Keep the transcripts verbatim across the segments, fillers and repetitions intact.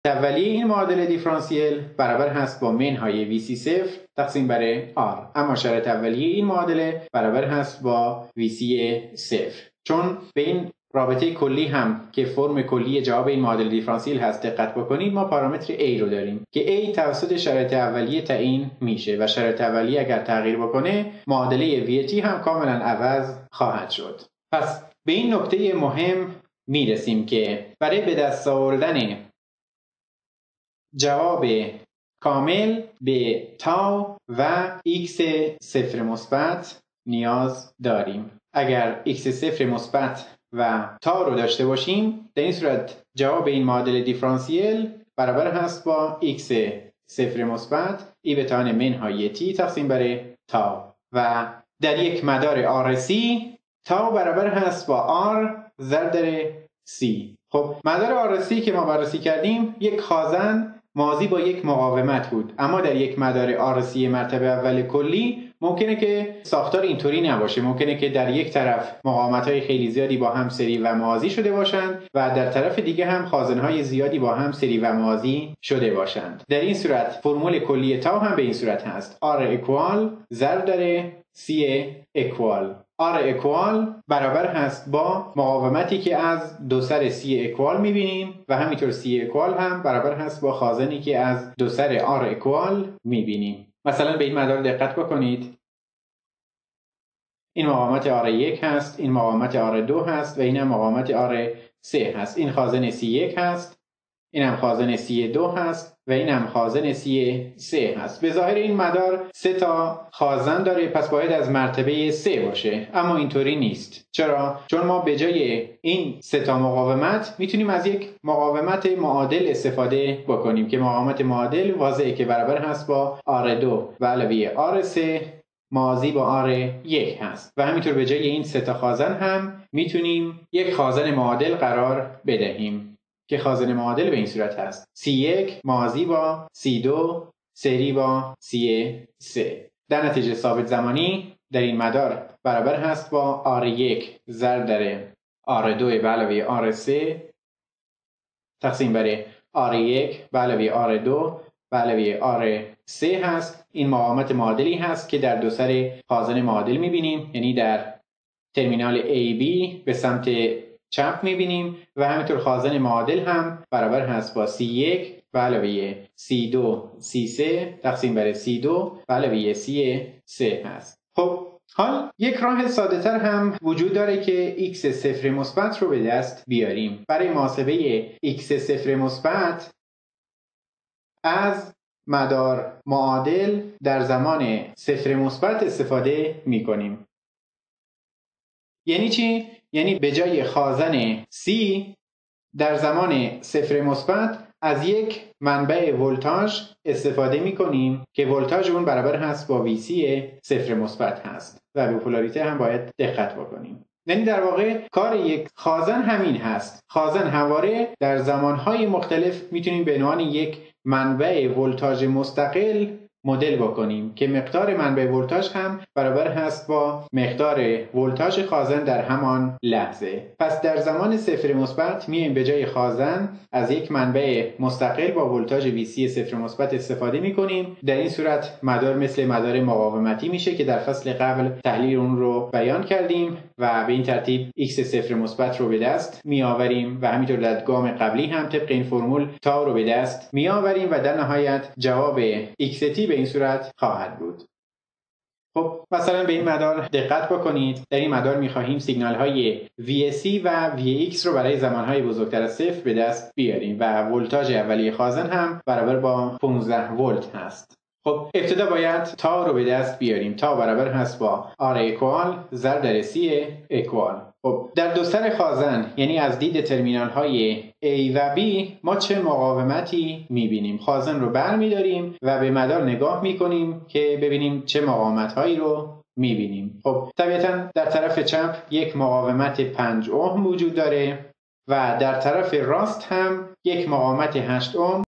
اولیه این معادله دیفرانسیل برابر هست با منهای وی سی صفر تقسیم بر آر. اما شرط اولیه این معادله برابر هست با وی سی صفر. چون به این رابطه کلی هم که فرم کلی جواب این معادله دیفرانسیل هست دقت بکنید، ما پارامتر A رو داریم که A توسط شرط اولیه تعیین میشه و شرط اولیه اگر تغییر بکنه معادله وی تی هم کاملا عوض خواهد شد. پس به این نکته مهم میرسیم که برای به دست آوردن جواب کامل به تاو و x صفر مثبت نیاز داریم. اگر x صفر مثبت و تاو رو داشته باشیم، در این صورت جواب این معادله دیفرانسیل برابر هست با x صفر مثبت ای به توان منهای تی تقسیم بر تاو و در یک مدار آرسی تاو برابر هست با r ضرب در c. خب مدار آرسی که ما بررسی کردیم یک خازن ماضی با یک مقاومت بود، اما در یک مدار آرسی مرتبه اول کلی ممکنه که ساختار اینطوری نباشه. ممکنه که در یک طرف مقاومت‌های خیلی زیادی با هم سری و موازی شده باشند و در طرف دیگه هم خازن‌های زیادی با هم سری و موازی شده باشند. در این صورت فرمول کلی تاو هم به این صورت هست: R اکوال ضرب در C اکوال. R اکوال برابر هست با مقاومتی که از دو سر C اکوال میبینیم و همینطور C اکوال هم برابر هست با خازنی که از دو سر R اکوال میبینیم. مثلا به این مدار دقت بکنید. این مقاومت آر یک هست، این مقاومت آر دو هست و این هم مقاومت آر سه هست. این خازن سی یک هست، این هم خازن سی دو هست و این هم خازن سی سه هست. به ظاهر این مدار سه تا خازن داره، پس باید از مرتبه سه باشه، اما اینطوری نیست. چرا؟ چون ما به جای این سه تا مقاومت میتونیم از یک مقاومت معادل استفاده بکنیم که مقاومت معادل واضحه که برابر هست با آر دو و علاوه آر سه موازی با آر یک هست و همینطور به جای این سه تا خازن هم میتونیم یک خازن معادل قرار بدهیم که خازن معادل به این صورت هست: سی یک موازی با سی دو سری با سی سه. در نتیجه ثابت زمانی در این مدار برابر هست با آر یک ضرب در آر دو به علاوه آر سه تقسیم بر آر یک به علاوه آر دو به علاوه آر سه هست. این مقاومت معادلی هست که در دو سر خازن معادل میبینیم، یعنی در ترمینال ای بی به سمت چپ میبینیم و همینطور خازن معادل هم برابر هست با سی یک به علاوه سی دو سی سه تقسیم بر سی دو به علاوه سی سه هست. خب حال یک راه ساده تر هم وجود داره که x صفر مثبت رو به دست بیاریم. برای محاسبه x صفر مثبت از مدار معادل در زمان صفر مثبت استفاده می کنیم. یعنی چی؟ یعنی به جای خازن C در زمان صفر مثبت از یک منبع ولتاژ استفاده می کنیم که ولتاژ اون برابر هست با وی سی صفر مثبت هست و به پولاریته هم باید دقت بکنیم. یعنی در واقع کار یک خازن همین هست. خازن همواره در زمانهای مختلف میتونیم به عنوان یک منبع ولتاژ مستقل مدل بکنیم که مقدار منبع ولتاژ هم برابر هست با مقدار ولتاژ خازن در همان لحظه. پس در زمان صفر مثبت میایم به جای خازن از یک منبع مستقل با ولتاژ وی سی صفر مثبت استفاده میکنیم. در این صورت مدار مثل مدار مقاومتی میشه که در فصل قبل تحلیل اون رو بیان کردیم و به این ترتیب x صفر مثبت رو به دست میآوریم و همینطور در گام قبلی هم طبق این فرمول تاو رو به دست میآوریم و در نهایت جواب x تی به این صورت خواهد بود. خب مثلا به این مدار دقت بکنید. در این مدار می‌خواهیم سیگنال های وی سی و وی ایکس رو برای زمانهای بزرگتر از صفر به دست بیاریم و ولتاژ اولیه خازن هم برابر با پانزده ولت هست. خب ابتدا باید تا رو به دست بیاریم. تا برابر هست با R اکوال ضرب در C اکوال. خب در دو سر خازن یعنی از دید ترمینال های A و B ما چه مقاومتی میبینیم؟ خازن رو بر میداریم و به مدار نگاه میکنیم که ببینیم چه مقاومت هایی رو میبینیم. خب طبیعتا در طرف چپ یک مقاومت پنج اوم وجود داره و در طرف راست هم یک مقاومت هشت اوم.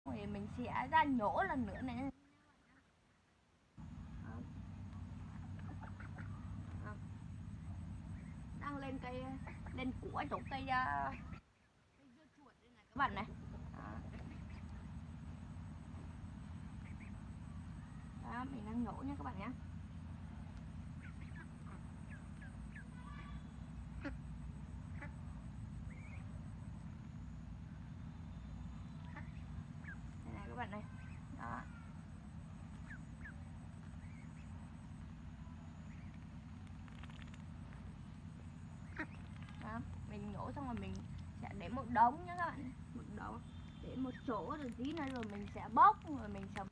Lên cây lên của chỗ cây cây dưa chuột đây này các bạn này. mình đang nhổ nha các bạn nhé. Đây này các bạn này. Đó. Đó, mình nhổ xong rồi mình sẽ để một đống nhá các bạn, một đống để một chỗ rồi tí nữa rồi mình sẽ bóc rồi mình sẽ